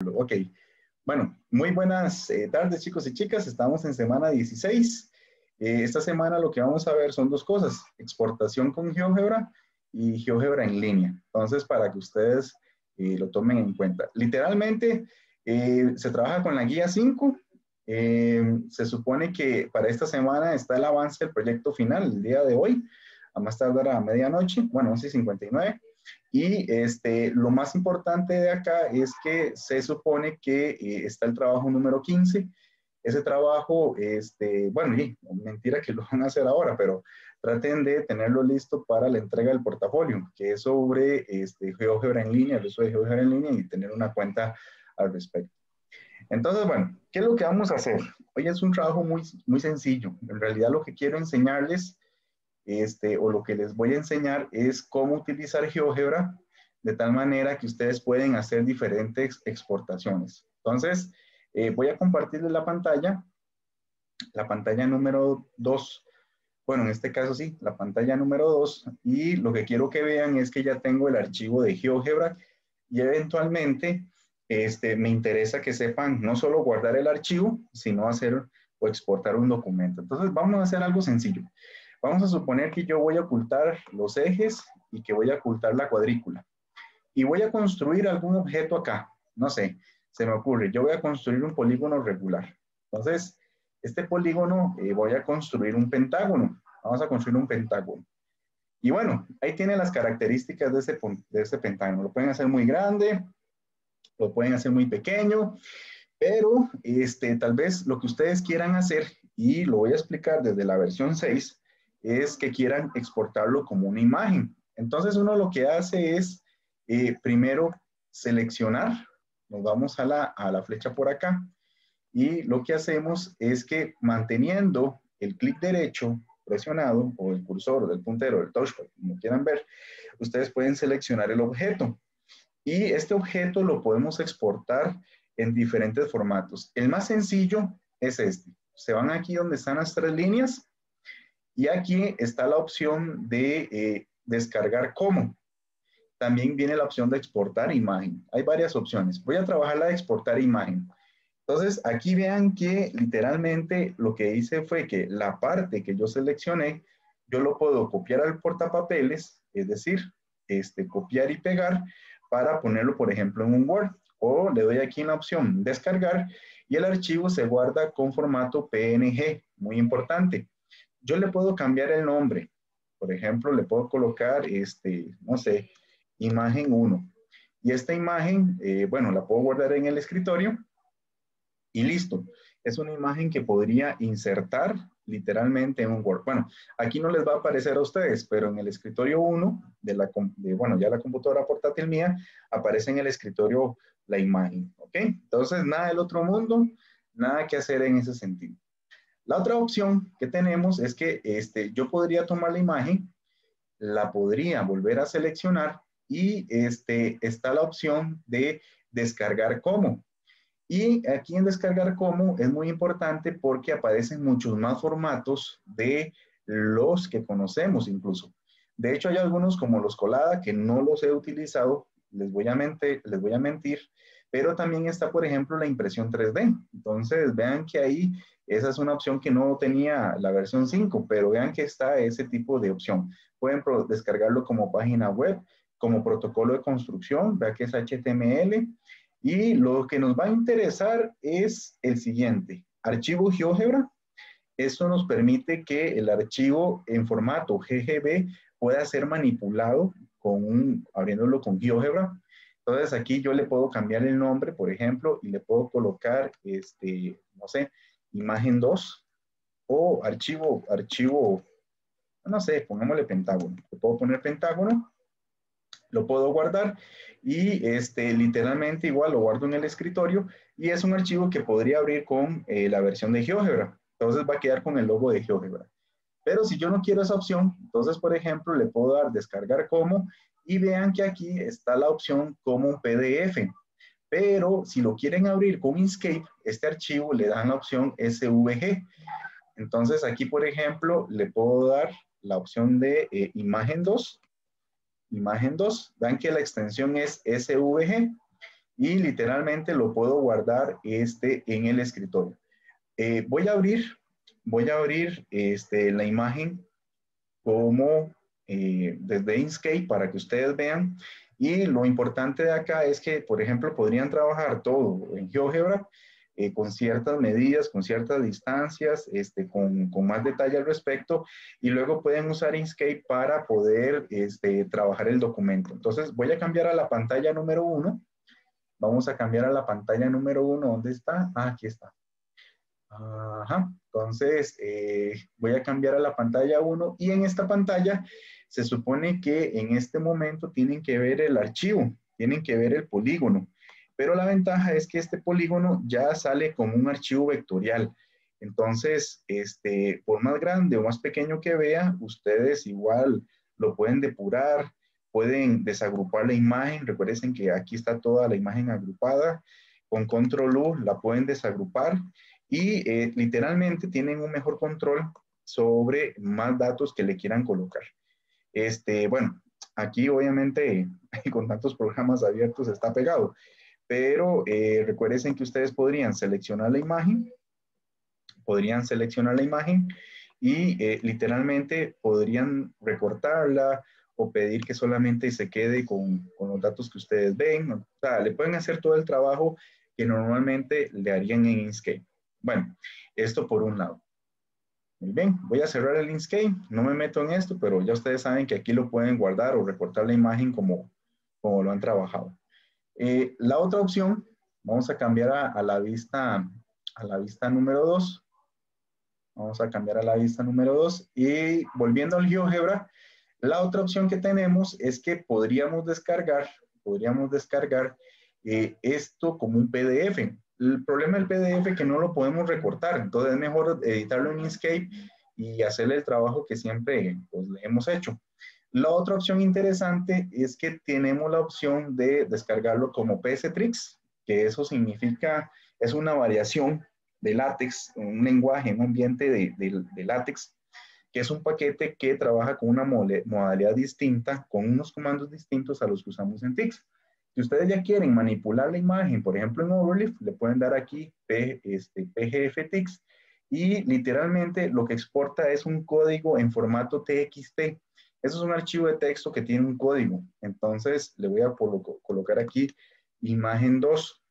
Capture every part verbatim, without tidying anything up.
Ok, bueno, muy buenas eh, tardes chicos y chicas, estamos en semana dieciséis. Eh, esta semana lo que vamos a ver son dos cosas, exportación con GeoGebra y GeoGebra en línea. Entonces, para que ustedes eh, lo tomen en cuenta. Literalmente, eh, se trabaja con la guía cinco. Eh, se supone que para esta semana está el avance del proyecto final, el día de hoy, a más tardar a medianoche, bueno, once y cincuenta y nueve. Y este, lo más importante de acá es que se supone que eh, está el trabajo número quince. Ese trabajo, este, bueno, y, mentira que lo van a hacer ahora, pero traten de tenerlo listo para la entrega del portafolio, que es sobre este, GeoGebra en línea, el uso de GeoGebra en línea y tener una cuenta al respecto. Entonces, bueno, ¿qué es lo que vamos a hacer? Hoy es un trabajo muy, muy sencillo. En realidad lo que quiero enseñarles Este, o lo que les voy a enseñar es cómo utilizar GeoGebra de tal manera que ustedes pueden hacer diferentes exportaciones. Entonces, eh, voy a compartirles la pantalla, la pantalla número dos. Bueno, en este caso sí, la pantalla número dos. Y lo que quiero que vean es que ya tengo el archivo de GeoGebra y eventualmente este, me interesa que sepan no solo guardar el archivo, sino hacer o exportar un documento. Entonces, vamos a hacer algo sencillo. Vamos a suponer que yo voy a ocultar los ejes y que voy a ocultar la cuadrícula. Y voy a construir algún objeto acá. No sé, se me ocurre. Yo voy a construir un polígono regular. Entonces, este polígono eh, voy a construir un pentágono. Vamos a construir un pentágono. Y bueno, ahí tienen las características de ese, de ese pentágono. Lo pueden hacer muy grande, lo pueden hacer muy pequeño, pero este, tal vez lo que ustedes quieran hacer, y lo voy a explicar desde la versión seis, es que quieran exportarlo como una imagen. Entonces uno lo que hace es eh, primero seleccionar, nos vamos a la, a la flecha por acá, y lo que hacemos es que manteniendo el clic derecho presionado, o el cursor, o el puntero, el touchpad, como quieran ver, ustedes pueden seleccionar el objeto. Y este objeto lo podemos exportar en diferentes formatos. El más sencillo es este. Se van aquí donde están las tres líneas, y aquí está la opción de eh, descargar como. También viene la opción de exportar imagen. Hay varias opciones. Voy a trabajar la de exportar imagen. Entonces, aquí vean que literalmente lo que hice fue que la parte que yo seleccioné, yo lo puedo copiar al portapapeles, es decir, este, copiar y pegar para ponerlo, por ejemplo, en un Word. O le doy aquí en la opción descargar y el archivo se guarda con formato P N G. Muy importante. Yo le puedo cambiar el nombre. Por ejemplo, le puedo colocar, este, no sé, imagen uno. Y esta imagen, eh, bueno, la puedo guardar en el escritorio y listo. Es una imagen que podría insertar literalmente en un Word. Bueno, aquí no les va a aparecer a ustedes, pero en el escritorio uno, de la, de, bueno, ya la computadora portátil mía, aparece en el escritorio la imagen, ¿ok? Entonces, nada del otro mundo, nada que hacer en ese sentido. La otra opción que tenemos es que este, yo podría tomar la imagen, la podría volver a seleccionar y este, está la opción de descargar como. Y aquí en descargar como es muy importante porque aparecen muchos más formatos de los que conocemos incluso. De hecho, hay algunos como los Colada que no los he utilizado, les voy a mentir, les voy a mentir, pero también está, por ejemplo, la impresión tres D. Entonces, vean que ahí esa es una opción que no tenía la versión cinco, pero vean que está ese tipo de opción. Pueden descargarlo como página web, como protocolo de construcción, vean que es H T M L. Y lo que nos va a interesar es el siguiente, archivo GeoGebra. Esto nos permite que el archivo en formato G G B pueda ser manipulado con un, abriéndolo con GeoGebra. Entonces aquí yo le puedo cambiar el nombre, por ejemplo, y le puedo colocar, este, no sé, imagen dos o archivo, archivo, no sé, pongámosle pentágono. Le puedo poner pentágono. Lo puedo guardar y este, literalmente igual lo guardo en el escritorio y es un archivo que podría abrir con eh, la versión de GeoGebra. Entonces va a quedar con el logo de GeoGebra. Pero si yo no quiero esa opción, entonces, por ejemplo, le puedo dar descargar como y vean que aquí está la opción como un P D F. Pero si lo quieren abrir con Inkscape, este archivo le dan la opción S V G. Entonces aquí, por ejemplo, le puedo dar la opción de eh, imagen dos. Imagen dos, vean que la extensión es S V G y literalmente lo puedo guardar este, en el escritorio. Eh, voy a abrir, voy a abrir este, la imagen como eh, desde Inkscape para que ustedes vean. Y lo importante de acá es que, por ejemplo, podrían trabajar todo en GeoGebra eh, con ciertas medidas, con ciertas distancias, este, con, con más detalle al respecto, y luego pueden usar Inkscape para poder este, trabajar el documento. Entonces voy a cambiar a la pantalla número uno. Vamos a cambiar a la pantalla número uno. ¿Dónde está? Ah, aquí está. Ajá. Entonces, eh, voy a cambiar a la pantalla uno y en esta pantalla se supone que en este momento tienen que ver el archivo, tienen que ver el polígono, pero la ventaja es que este polígono ya sale como un archivo vectorial. Entonces, este, por más grande o más pequeño que vea, ustedes igual lo pueden depurar, pueden desagrupar la imagen. Recuerden que aquí está toda la imagen agrupada. Con control U la pueden desagrupar y eh, literalmente tienen un mejor control sobre más datos que le quieran colocar. Este, bueno, aquí obviamente con tantos programas abiertos está pegado, pero eh, recuerden que ustedes podrían seleccionar la imagen, podrían seleccionar la imagen y eh, literalmente podrían recortarla o pedir que solamente se quede con, con los datos que ustedes ven. O sea, le pueden hacer todo el trabajo que normalmente le harían en Inkscape. Bueno, esto por un lado. Muy bien, voy a cerrar el Inkscape. No me meto en esto, pero ya ustedes saben que aquí lo pueden guardar o recortar la imagen como, como lo han trabajado. Eh, la otra opción, vamos a cambiar a, a, la vista, a la vista número dos. Vamos a cambiar a la vista número dos. Y volviendo al GeoGebra, la otra opción que tenemos es que podríamos descargar, podríamos descargar eh, esto como un P D F. El problema del P D F es que no lo podemos recortar, entonces es mejor editarlo en Inkscape y hacerle el trabajo que siempre pues, le hemos hecho. La otra opción interesante es que tenemos la opción de descargarlo como P S Tricks, que eso significa, es una variación de LaTeX, un lenguaje, un ambiente de, de, de LaTeX, que es un paquete que trabaja con una modalidad distinta, con unos comandos distintos a los que usamos en Tix. Si ustedes ya quieren manipular la imagen, por ejemplo en Overleaf, le pueden dar aquí P, este, P G F Tix y literalmente lo que exporta es un código en formato T X T. Eso es un archivo de texto que tiene un código. Entonces le voy a colocar aquí imagen dos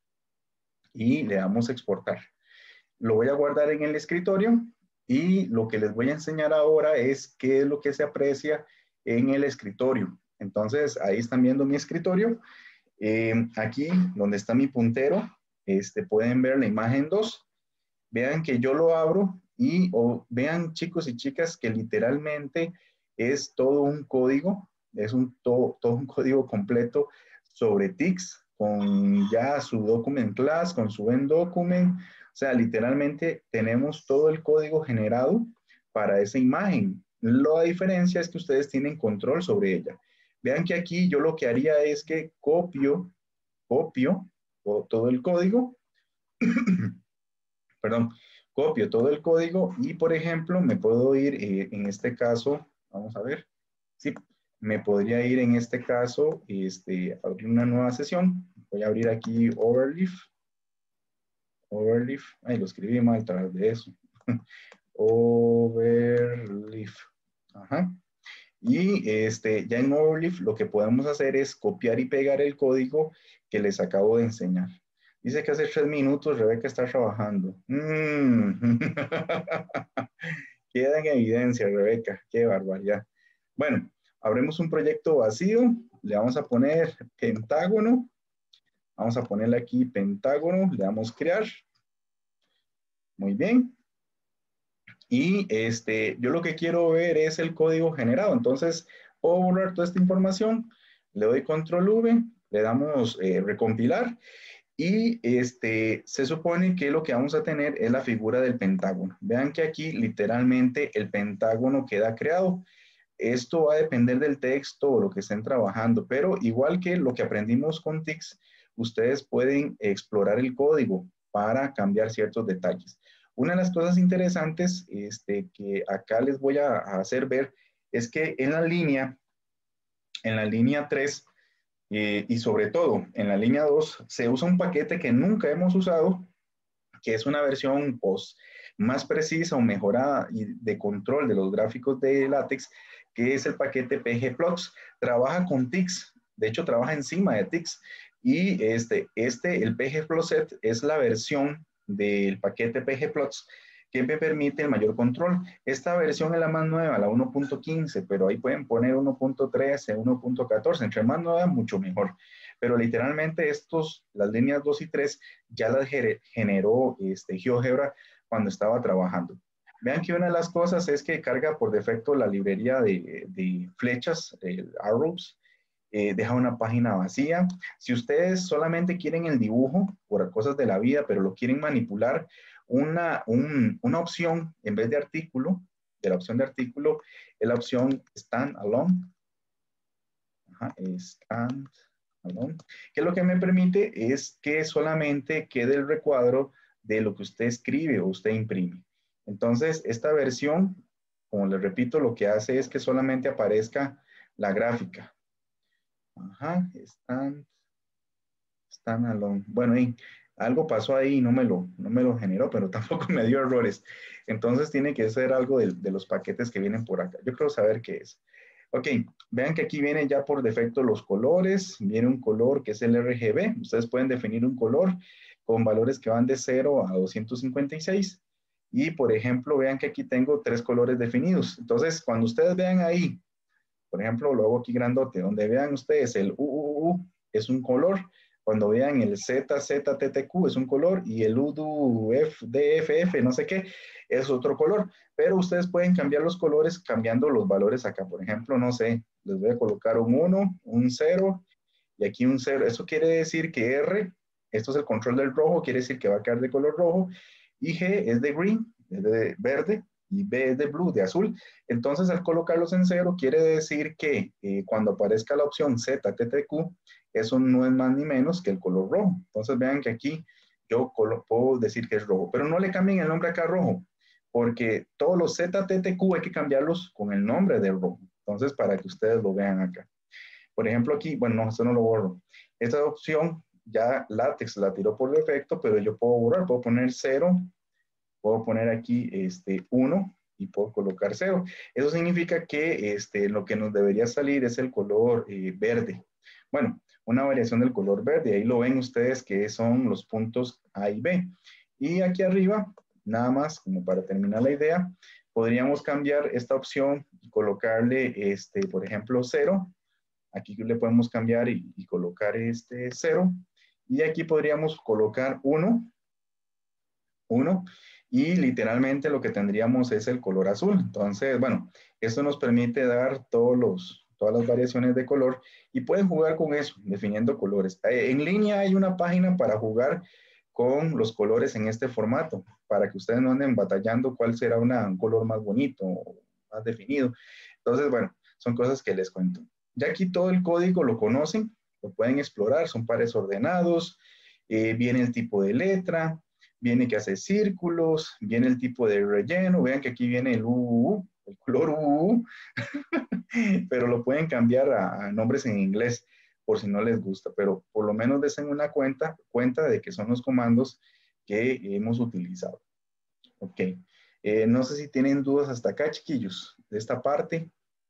y le damos a exportar. Lo voy a guardar en el escritorio y lo que les voy a enseñar ahora es qué es lo que se aprecia en el escritorio. Entonces ahí están viendo mi escritorio. Eh, aquí, donde está mi puntero, este, pueden ver la imagen dos. Vean que yo lo abro y o, vean, chicos y chicas, que literalmente es todo un código, es un, todo, todo un código completo sobre Tix, con ya su document class, con su end document. O sea, literalmente tenemos todo el código generado para esa imagen. La diferencia es que ustedes tienen control sobre ella. Vean que aquí yo lo que haría es que copio, copio todo el código, perdón, copio todo el código y, por ejemplo, me puedo ir, eh, en este caso, vamos a ver, sí, me podría ir en este caso, este, abrir una nueva sesión. Voy a abrir aquí Overleaf. Overleaf, ay, lo escribí mal tras de eso. Overleaf, ajá. Y este, ya en Overleaf lo que podemos hacer es copiar y pegar el código que les acabo de enseñar. Dice que hace tres minutos Rebeca está trabajando. Mm. Queda en evidencia, Rebeca. Qué barbaridad. Bueno, abrimos un proyecto vacío. Le vamos a poner Pentágono. Vamos a ponerle aquí Pentágono. Le damos crear. Muy bien. Y este, yo lo que quiero ver es el código generado. Entonces, puedo borrar toda esta información. Le doy control V. Le damos eh, recompilar. Y este, se supone que lo que vamos a tener es la figura del pentágono. Vean que aquí literalmente el pentágono queda creado. Esto va a depender del texto o lo que estén trabajando, pero igual que lo que aprendimos con Tix, ustedes pueden explorar el código para cambiar ciertos detalles. Una de las cosas interesantes este, que acá les voy a, a hacer ver es que en la línea, en la línea tres, Eh, y sobre todo, en la línea dos se usa un paquete que nunca hemos usado, que es una versión post más precisa o mejorada y de control de los gráficos de látex, que es el paquete P G Plots. Trabaja con tics, de hecho trabaja encima de tics. Y este, este el P G Plotset es la versión del paquete P G Plots que me permite el mayor control. Esta versión es la más nueva, la uno punto quince, pero ahí pueden poner uno punto trece, uno punto catorce, entre más nueva, mucho mejor. Pero literalmente estos, las líneas dos y tres, ya las generó este, GeoGebra cuando estaba trabajando. Vean que una de las cosas es que carga por defecto la librería de, de flechas, el arrows, eh, deja una página vacía. Si ustedes solamente quieren el dibujo por cosas de la vida, pero lo quieren manipular, una, un, una opción en vez de artículo, de la opción de artículo, es la opción stand alone. Ajá, stand alone. Que lo que me permite es que solamente quede el recuadro de lo que usted escribe o usted imprime. Entonces, esta versión, como les repito, lo que hace es que solamente aparezca la gráfica. Ajá, stand, stand alone. Bueno, y algo pasó ahí y no me lo, no me lo generó, pero tampoco me dio errores. Entonces tiene que ser algo de, de los paquetes que vienen por acá. Yo creo saber qué es. Ok, vean que aquí vienen ya por defecto los colores. Viene un color que es el R G B. Ustedes pueden definir un color con valores que van de cero a doscientos cincuenta y seis. Y por ejemplo, vean que aquí tengo tres colores definidos. Entonces, cuando ustedes vean ahí, por ejemplo, lo hago aquí grandote, donde vean ustedes el U U U es un color, cuando vean el Z Z T T Q es un color y el U D U F D F F no sé qué es otro color, pero ustedes pueden cambiar los colores cambiando los valores acá. Por ejemplo, no sé, les voy a colocar un uno, un cero y aquí un cero. Eso quiere decir que R, esto es el control del rojo, quiere decir que va a quedar de color rojo, y G es de green, es de verde, y B es de blue, de azul. Entonces, al colocarlos en cero, quiere decir que eh, cuando aparezca la opción Z T T Q, eso no es más ni menos que el color rojo. Entonces, vean que aquí yo puedo decir que es rojo, pero no le cambien el nombre acá a rojo, porque todos los Z T T Q hay que cambiarlos con el nombre del rojo. Entonces, para que ustedes lo vean acá. Por ejemplo, aquí, bueno, no, esto no lo borro. Esta opción ya LaTeX la tiró por defecto, pero yo puedo borrar, puedo poner cero, puedo poner aquí este uno y puedo colocar cero. Eso significa que este, lo que nos debería salir es el color eh, verde. Bueno, una variación del color verde. Ahí lo ven ustedes que son los puntos A y B. Y aquí arriba, nada más como para terminar la idea, podríamos cambiar esta opción y colocarle, este, por ejemplo, cero. Aquí le podemos cambiar y, y colocar este cero. Y aquí podríamos colocar uno. uno. Y literalmente lo que tendríamos es el color azul. Entonces, bueno, esto nos permite dar todos los, todas las variaciones de color y pueden jugar con eso, definiendo colores. En línea hay una página para jugar con los colores en este formato, para que ustedes no anden batallando cuál será una, un color más bonito o más definido. Entonces, bueno, son cosas que les cuento. Ya aquí todo el código lo conocen, lo pueden explorar, son pares ordenados, eh, viene el tipo de letra, viene que hace círculos, viene el tipo de relleno, vean que aquí viene el U U U, el color U U U, pero lo pueden cambiar a, a nombres en inglés por si no les gusta, pero por lo menos desen una cuenta, cuenta de que son los comandos que hemos utilizado. Ok, eh, no sé si tienen dudas hasta acá, chiquillos, de esta parte.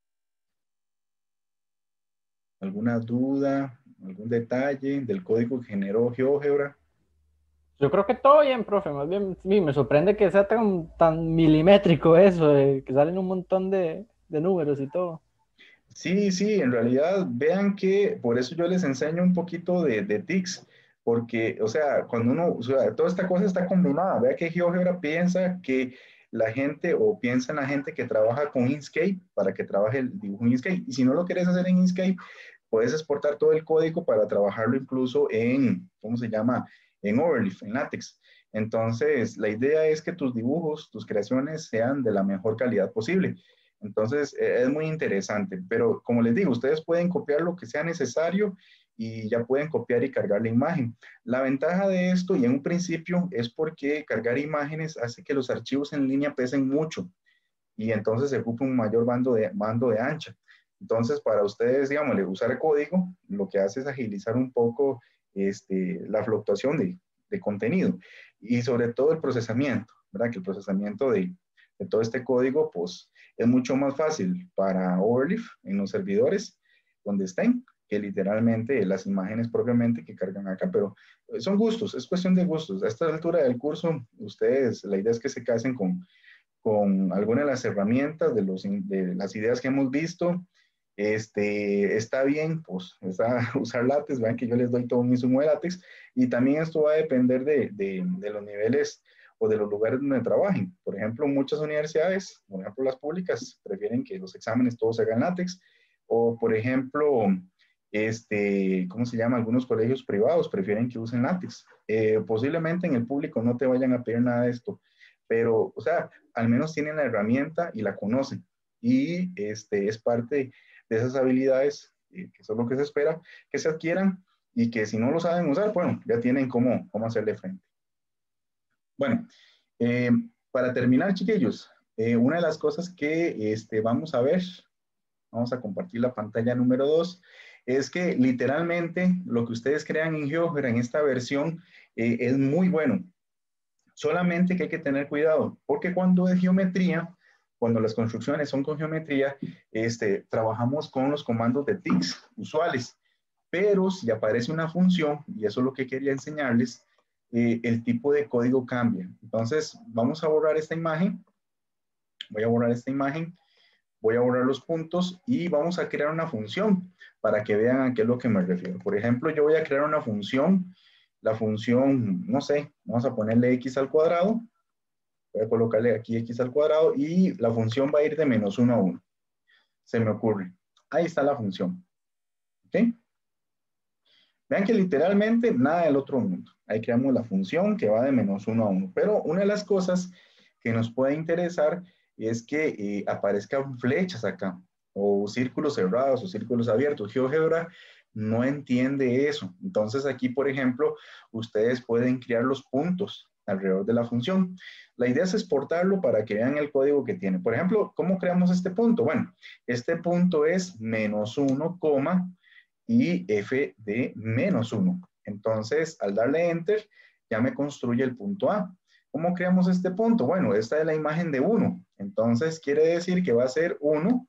¿Alguna duda, algún detalle del código que generó GeoGebra? Yo creo que todo bien, profe. Más bien, sí, me sorprende que sea tan, tan milimétrico eso, de que salen un montón de, de números y todo. Sí, sí, en realidad vean que por eso yo les enseño un poquito de, de tics, porque, o sea, cuando uno, o sea, toda esta cosa está combinada. Vea que GeoGebra piensa que la gente o piensa en la gente que trabaja con Inkscape para que trabaje el dibujo en Inkscape. Y si no lo quieres hacer en Inkscape, puedes exportar todo el código para trabajarlo incluso en, ¿cómo se llama? En Overleaf, en LaTeX. Entonces, la idea es que tus dibujos, tus creaciones sean de la mejor calidad posible. Entonces, eh, es muy interesante, pero como les digo, ustedes pueden copiar lo que sea necesario y ya pueden copiar y cargar la imagen. La ventaja de esto, y en un principio, es porque cargar imágenes hace que los archivos en línea pesen mucho y entonces se ocupa un mayor bando de, bando de ancha. Entonces, para ustedes, digamos, usar el código, lo que hace es agilizar un poco este, la fluctuación de, de contenido y sobre todo el procesamiento, ¿verdad? Que el procesamiento de, de todo este código, pues, es mucho más fácil para Overleaf en los servidores donde estén, que literalmente las imágenes propiamente que cargan acá, pero son gustos, es cuestión de gustos. A esta altura del curso, ustedes, la idea es que se casen con, con alguna de las herramientas, de, los, de las ideas que hemos visto. Este, está bien, pues, está, usar látex, vean que yo les doy todo un insumo de látex, y también esto va a depender de, de, de los niveles o de los lugares donde trabajen. Por ejemplo, muchas universidades, por ejemplo las públicas, prefieren que los exámenes todos se hagan látex, o por ejemplo, este, ¿cómo se llama? Algunos colegios privados prefieren que usen látex. Eh, posiblemente en el público no te vayan a pedir nada de esto, pero, o sea, al menos tienen la herramienta y la conocen, y este, es parte de esas habilidades, eh, que son lo que se espera, que se adquieran, y que si no lo saben usar, bueno, ya tienen cómo, cómo hacerle frente. Bueno, eh, para terminar, chiquillos, eh, una de las cosas que este, vamos a ver, vamos a compartir la pantalla número dos, es que literalmente lo que ustedes crean en GeoGebra en esta versión eh, es muy bueno. Solamente que hay que tener cuidado, porque cuando es geometría, cuando las construcciones son con geometría, este, trabajamos con los comandos de tics usuales, pero si aparece una función, y eso es lo que quería enseñarles, eh, el tipo de código cambia. Entonces, vamos a borrar esta imagen, voy a borrar esta imagen, voy a borrar los puntos, y vamos a crear una función para que vean a qué es lo que me refiero. Por ejemplo, yo voy a crear una función, la función, no sé, vamos a ponerle x al cuadrado, voy a colocarle aquí x al cuadrado, y la función va a ir de menos uno a uno. Se me ocurre. Ahí está la función. ¿Ok? Vean que literalmente nada del otro mundo. Ahí creamos la función que va de menos uno a uno. Pero una de las cosas que nos puede interesar es que eh, aparezcan flechas acá, o círculos cerrados, o círculos abiertos. GeoGebra no entiende eso. Entonces aquí, por ejemplo, ustedes pueden crear los puntos alrededor de la función. La idea es exportarlo para que vean el código que tiene. Por ejemplo, ¿cómo creamos este punto? Bueno, este punto es menos uno, y f de menos uno. Entonces, al darle Enter, ya me construye el punto A. ¿Cómo creamos este punto? Bueno, esta es la imagen de uno. Entonces, quiere decir que va a ser uno,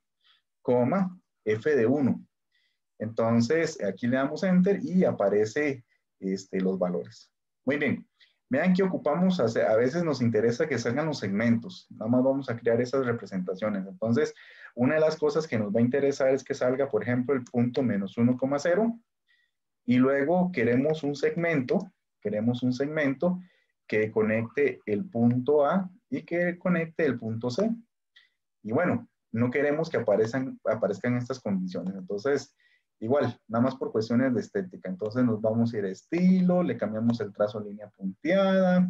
f de uno. Entonces, aquí le damos Enter y aparece este, los valores. Muy bien. Vean que ocupamos, a veces nos interesa que salgan los segmentos. Nada más vamos a crear esas representaciones. Entonces, una de las cosas que nos va a interesar es que salga, por ejemplo, el punto menos uno coma cero. Y luego queremos un segmento, queremos un segmento que conecte el punto A y que conecte el punto C. Y bueno, no queremos que aparezcan, aparezcan estas condiciones. Entonces, igual, nada más por cuestiones de estética. Entonces nos vamos a ir a estilo, le cambiamos el trazo a línea punteada.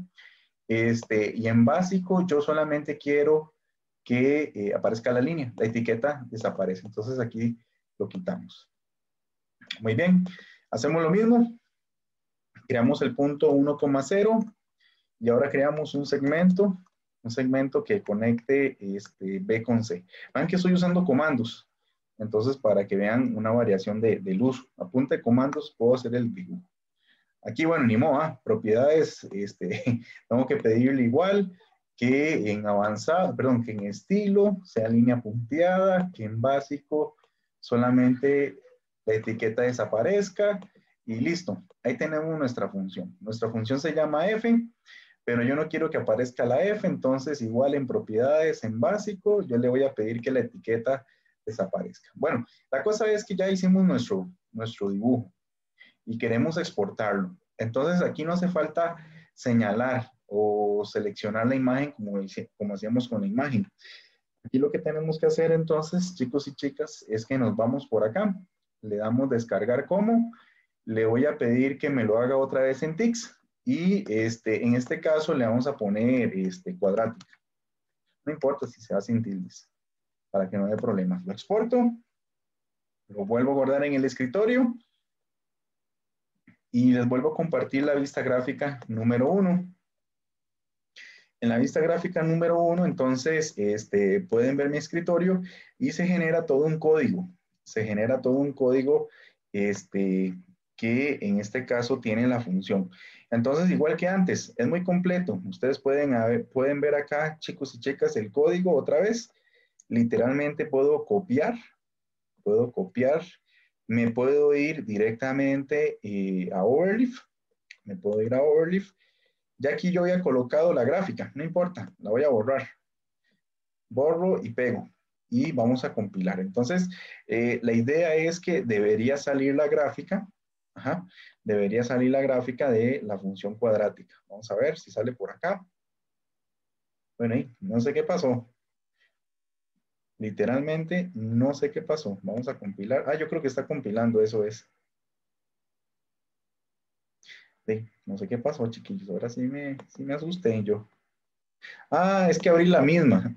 Este, y en básico yo solamente quiero que eh, aparezca la línea. La etiqueta desaparece. Entonces aquí lo quitamos. Muy bien. Hacemos lo mismo. Creamos el punto uno coma cero y ahora creamos un segmento. Un segmento que conecte este, B con C. Vean que estoy usando comandos. Entonces, para que vean una variación de, del uso. A punta de comandos puedo hacer el dibujo. Aquí, bueno, ni modo, ¿eh? Propiedades, este, tengo que pedirle igual que en avanzado, perdón, que en estilo sea línea punteada, que en básico solamente la etiqueta desaparezca y listo. Ahí tenemos nuestra función. Nuestra función se llama f, pero yo no quiero que aparezca la f, entonces igual en propiedades, en básico, yo le voy a pedir que la etiqueta desaparezca. Bueno, la cosa es que ya hicimos nuestro, nuestro dibujo y queremos exportarlo. Entonces aquí no hace falta señalar o seleccionar la imagen como, como hacíamos con la imagen. Aquí lo que tenemos que hacer entonces, chicos y chicas, es que nos vamos por acá. Le damos descargar como. Le voy a pedir que me lo haga otra vez en tics. Y este, en este caso le vamos a poner este, cuadrática. No importa si se hace sin tildes, para que no haya problemas. Lo exporto. Lo vuelvo a guardar en el escritorio. Y les vuelvo a compartir la vista gráfica número uno. En la vista gráfica número uno, entonces, este, pueden ver mi escritorio y se genera todo un código. se genera todo un código este, que en este caso tiene la función. Entonces, igual que antes, es muy completo. Ustedes pueden, haber, pueden ver acá, chicos y chicas, el código otra vez. Literalmente puedo copiar, puedo copiar, me puedo ir directamente eh, a Overleaf, me puedo ir a Overleaf. Ya aquí yo había colocado la gráfica, no importa, la voy a borrar. Borro y pego y vamos a compilar. Entonces, eh, la idea es que debería salir la gráfica, ajá, debería salir la gráfica de la función cuadrática. Vamos a ver si sale por acá. Bueno, ahí, no sé qué pasó. Literalmente, no sé qué pasó. Vamos a compilar. Ah, yo creo que está compilando, eso es. Sí, no sé qué pasó, chiquillos. Ahora sí me, sí me asusté yo. Ah, es que abrí la misma.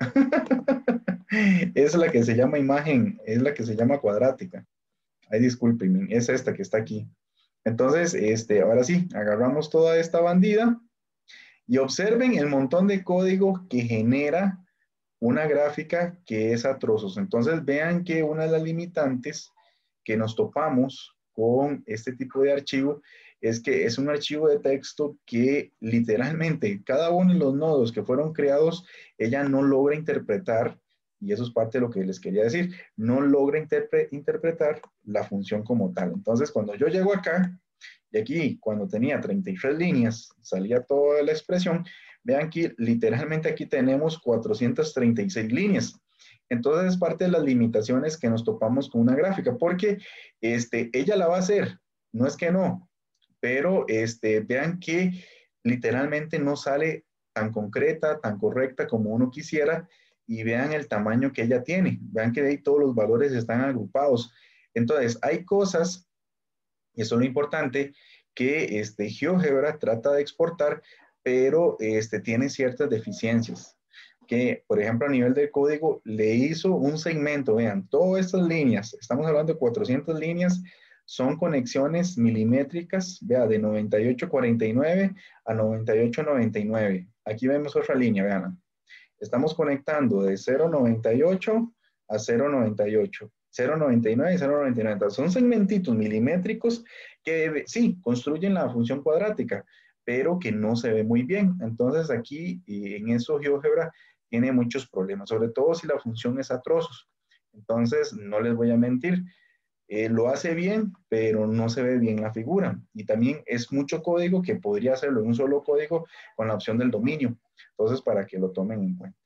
Es la que se llama imagen, es la que se llama cuadrática. Ay, discúlpenme, es esta que está aquí. Entonces, este, ahora sí, agarramos toda esta bandida y observen el montón de código que genera una gráfica que es a trozos. Entonces, vean que una de las limitantes que nos topamos con este tipo de archivo es que es un archivo de texto que literalmente cada uno de los nodos que fueron creados, ella no logra interpretar, y eso es parte de lo que les quería decir, no logra interpre interpretar la función como tal. Entonces, cuando yo llego acá, y aquí, cuando tenía treinta y tres líneas, salía toda la expresión, vean que literalmente aquí tenemos cuatrocientas treinta y seis líneas. Entonces es parte de las limitaciones que nos topamos con una gráfica, porque este, ella la va a hacer, no es que no, pero este, vean que literalmente no sale tan concreta, tan correcta como uno quisiera, y vean el tamaño que ella tiene, vean que ahí todos los valores están agrupados. Entonces, hay cosas, y eso es lo importante, que este, GeoGebra trata de exportar, pero este, tiene ciertas deficiencias. Que, por ejemplo, a nivel de código, le hizo un segmento, vean, todas estas líneas, estamos hablando de cuatrocientas líneas, son conexiones milimétricas, vea, de noventa y ocho cuarenta y nueve a noventa y ocho noventa y nueve. Aquí vemos otra línea, vean. Estamos conectando de cero noventa y ocho a cero noventa y ocho, cero noventa y nueve y cero noventa y nueve. Entonces, son segmentitos milimétricos que sí, construyen la función cuadrática, pero que no se ve muy bien. Entonces, aquí en eso GeoGebra tiene muchos problemas, sobre todo si la función es a trozos. Entonces, no les voy a mentir, eh, lo hace bien, pero no se ve bien la figura. Y también es mucho código que podría hacerlo en un solo código con la opción del dominio. Entonces, para que lo tomen en cuenta.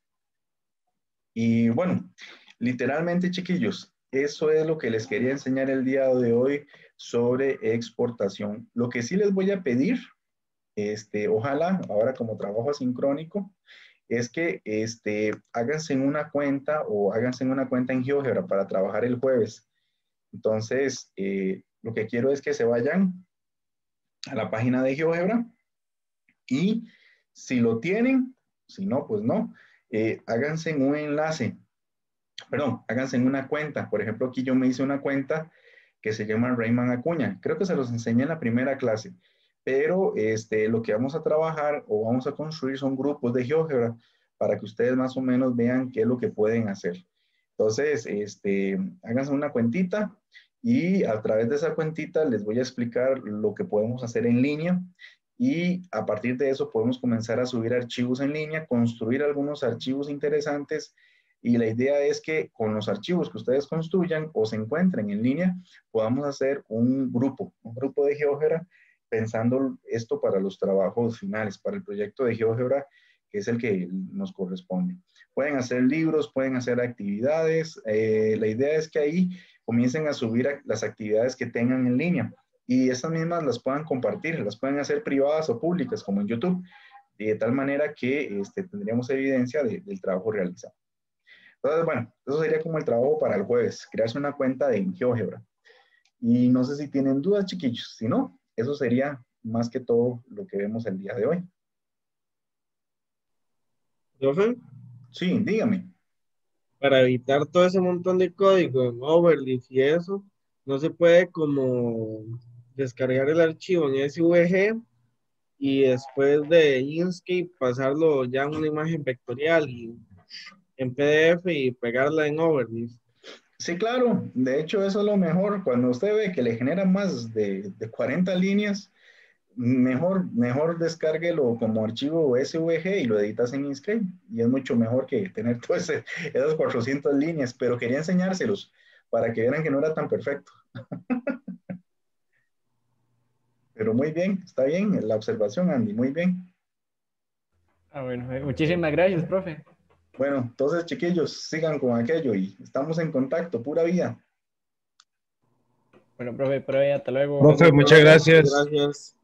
Y bueno, literalmente, chiquillos, eso es lo que les quería enseñar el día de hoy sobre exportación. Lo que sí les voy a pedir, este, ojalá, ahora como trabajo asincrónico, es que este, háganse en una cuenta o háganse en una cuenta en GeoGebra para trabajar el jueves. Entonces, eh, lo que quiero es que se vayan a la página de GeoGebra y si lo tienen, si no, pues no, eh, háganse en un enlace, perdón, háganse en una cuenta. Por ejemplo, aquí yo me hice una cuenta que se llama Rayman Acuña. Creo que se los enseñé en la primera clase, pero este, lo que vamos a trabajar o vamos a construir son grupos de GeoGebra para que ustedes más o menos vean qué es lo que pueden hacer. Entonces, este, háganse una cuentita y a través de esa cuentita les voy a explicar lo que podemos hacer en línea y a partir de eso podemos comenzar a subir archivos en línea, construir algunos archivos interesantes y la idea es que con los archivos que ustedes construyan o se encuentren en línea, podamos hacer un grupo, un grupo de GeoGebra pensando esto para los trabajos finales, para el proyecto de GeoGebra que es el que nos corresponde. Pueden hacer libros, pueden hacer actividades. Eh, la idea es que ahí comiencen a subir a las actividades que tengan en línea y esas mismas las puedan compartir, las pueden hacer privadas o públicas como en YouTube, de tal manera que este, tendríamos evidencia de, del trabajo realizado. Entonces, bueno, eso sería como el trabajo para el jueves, crearse una cuenta de GeoGebra. Y no sé si tienen dudas, chiquillos. Si no, eso sería más que todo lo que vemos el día de hoy. Profe, Sí, dígame. para evitar todo ese montón de código en Overleaf y eso, no se puede como descargar el archivo en S V G y después de Inkscape pasarlo ya en una imagen vectorial y en P D F y pegarla en Overleaf. Sí, claro, de hecho eso es lo mejor. Cuando usted ve que le genera más de, de cuarenta líneas, mejor, mejor descárguelo como archivo S V G y lo editas en Inkscape. Y es mucho mejor que tener todas esas cuatrocientas líneas, pero quería enseñárselos para que vieran que no era tan perfecto. Pero muy bien, está bien la observación, Andy, muy bien. Ah, bueno, eh, muchísimas gracias, profe. Bueno, entonces chiquillos, sigan con aquello y estamos en contacto, pura vida. Bueno, profe, por ahí, hasta luego. Profe, Profe, muchas muchas gracias. gracias.